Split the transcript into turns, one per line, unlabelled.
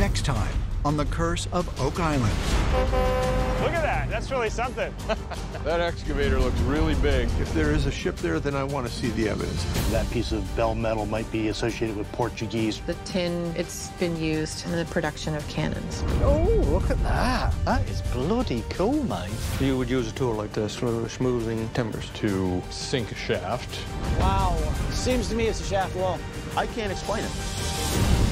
Next time on The Curse of Oak Island.
Look at that. That's really something.
That excavator looks really big.
If there is a ship there, then I want to see the evidence.
That piece of bell metal might be associated with Portuguese.
The tin, it's been used in the production of cannons.
Oh, look at that. That is bloody cool, mate.
You would use a tool like this for smoothing timbers.
To sink a shaft.
Wow. Seems to me it's a shaft wall.
I can't explain it.